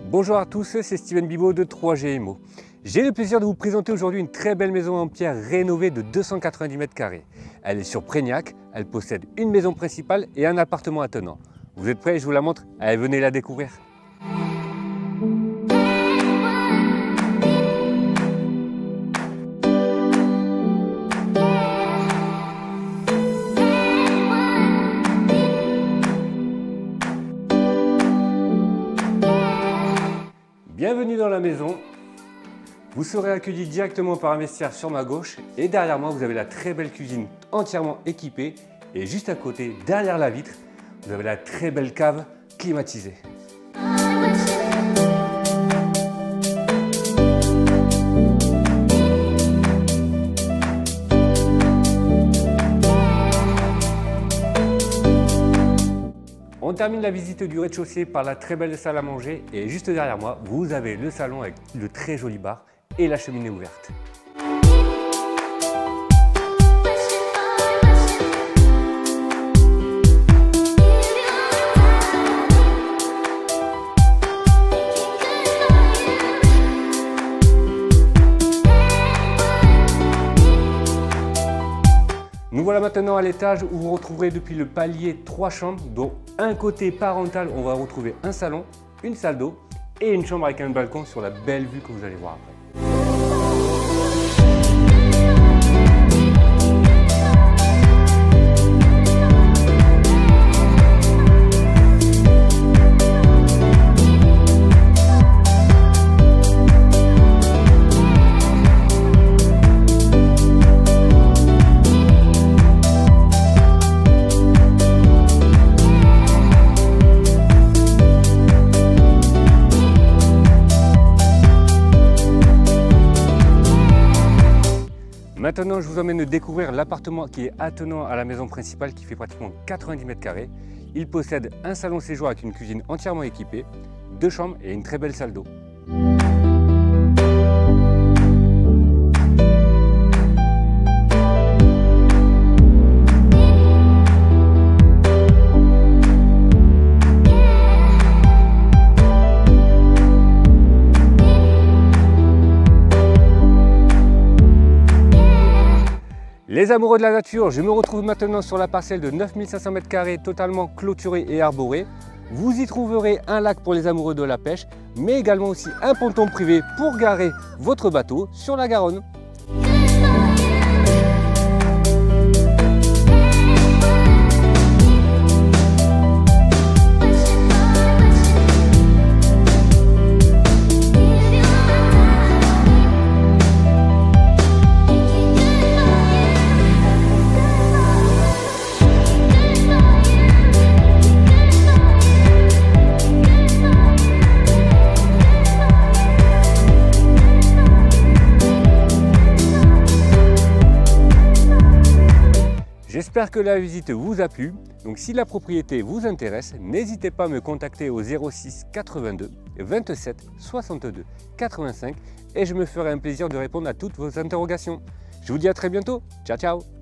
Bonjour à tous, c'est Steven Bibaud de 3G Immo. J'ai le plaisir de vous présenter aujourd'hui une très belle maison en pierre rénovée de 290 m². Elle est sur Prégnac, elle possède une maison principale et un appartement attenant. Vous êtes prêts? Je vous la montre? Allez, venez la découvrir. Bienvenue dans la maison. Vous serez accueilli directement par un vestiaire sur ma gauche et derrière moi vous avez la très belle cuisine entièrement équipée et juste à côté, derrière la vitre, vous avez la très belle cave climatisée. On termine la visite du rez-de-chaussée par la très belle salle à manger et juste derrière moi, vous avez le salon avec le très joli bar et la cheminée ouverte. Nous voilà maintenant à l'étage où vous retrouverez depuis le palier 3 chambres, dont un côté parental, on va retrouver un salon, une salle d'eau et une chambre avec un balcon sur la belle vue que vous allez voir après. Maintenant, je vous emmène découvrir l'appartement qui est attenant à la maison principale qui fait pratiquement 90 m². Il possède un salon séjour avec une cuisine entièrement équipée, 2 chambres et une très belle salle d'eau. Les amoureux de la nature, je me retrouve maintenant sur la parcelle de 9500 m² totalement clôturée et arborée. Vous y trouverez un lac pour les amoureux de la pêche, mais également aussi un ponton privé pour garer votre bateau sur la Garonne. J'espère que la visite vous a plu, donc si la propriété vous intéresse, n'hésitez pas à me contacter au 06 82 27 62 85 et je me ferai un plaisir de répondre à toutes vos interrogations. Je vous dis à très bientôt, ciao ciao.